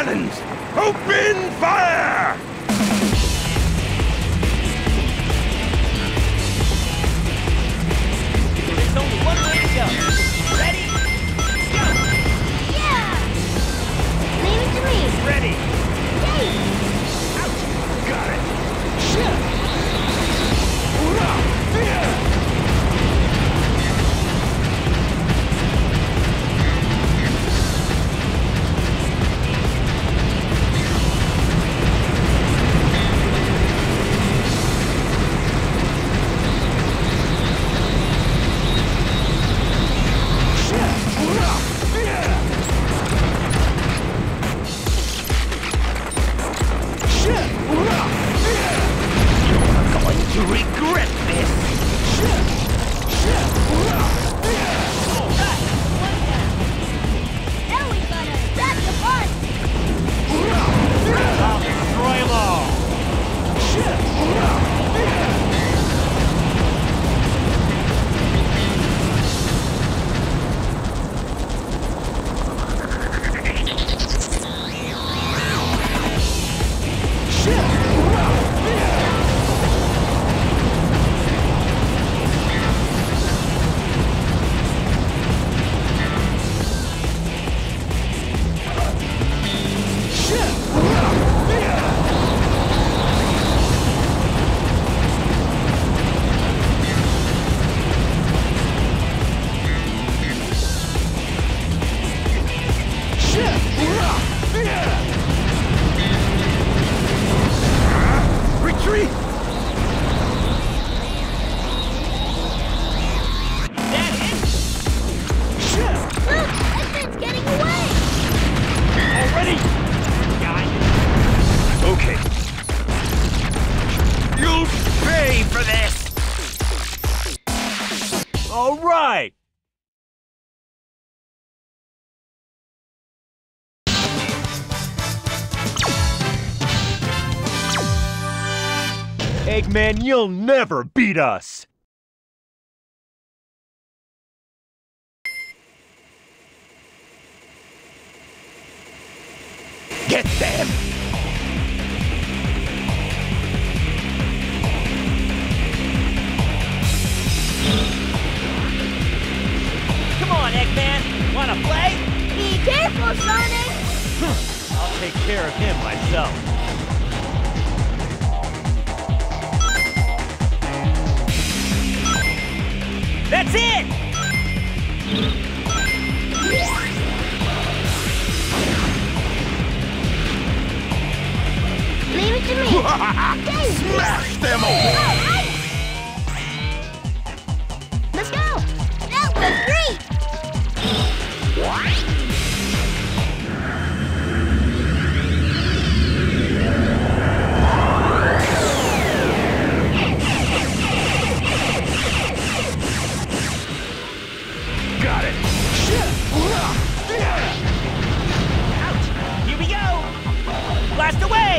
cannons! Open fire! There's only one way to go. Ready? Go! Yeah! Leave it to me. Ready? Yay! Ouch! Got it! Shit! Hoorah! Yeah! To regret this! Alright, one down. Now we gotta attack the bus. I'll destroy them all! Retreat! That it? Look, that thing's getting away. Already? Guy. Okay. You'll pay for this! All right! Eggman, you'll never beat us! Get them! Come on, Eggman! Wanna play? Be careful, Sonic. I'll take care of him myself. That's it! Leave it to me. Smash them all! Let's go. That was great. Got it! Ouch! Here we go! Blast away!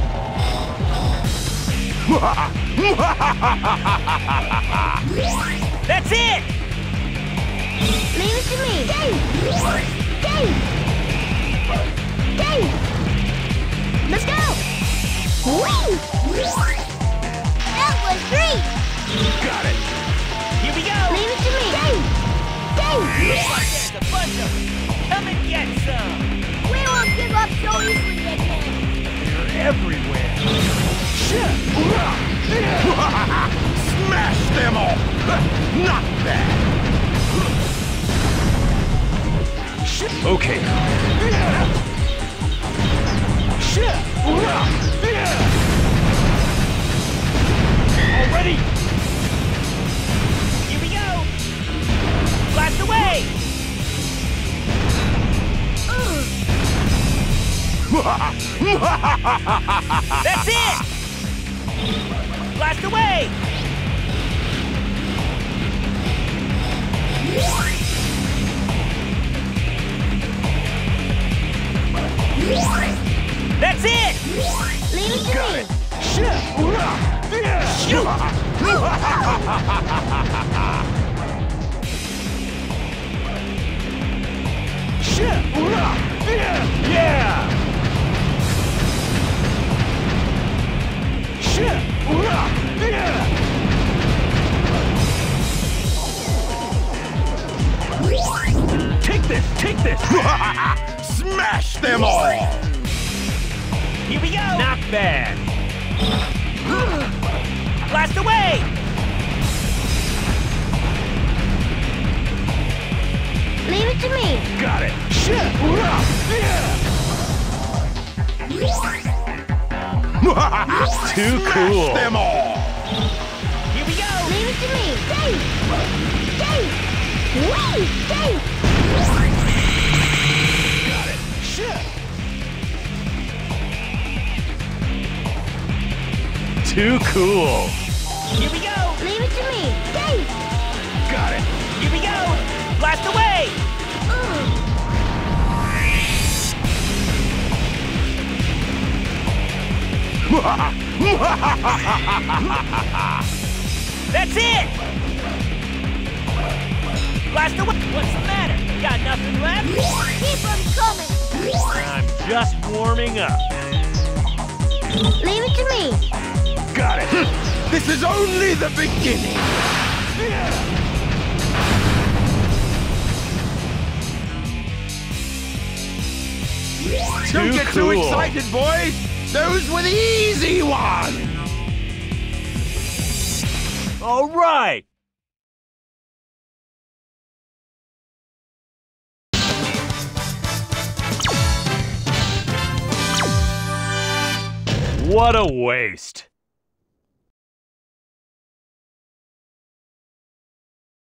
That's it! Leave it to me. Dave! Let's go. Whee! That was great. Got it! Here we go! Leave it to me. Dave! There's a bunch of them! Come and get some! We won't give up so easily again. They're everywhere! Smash them all! Not bad! Okay. Already! Here we go! Blast away! That's it! Blast away! That's it! Leave it to Got me. it! Shoot! Yeah! this. Smash them all! Here we go. Not bad. Blast away. Leave it to me. Got it! Too cool. Smash them all! Here we go. Leave it to me. Dave! Dave! Wait! Dave! Got it! Too cool. Here we go. Leave it to me. Dave! Got it! Here we go. Blast away. That's it. Blast away. What's the matter? Got nothing left? Keep them coming! I'm just warming up. Leave it to me. Got it! This is only the beginning! Don't get too cool. excited, boys! Those were the easy ones! All right. What a waste.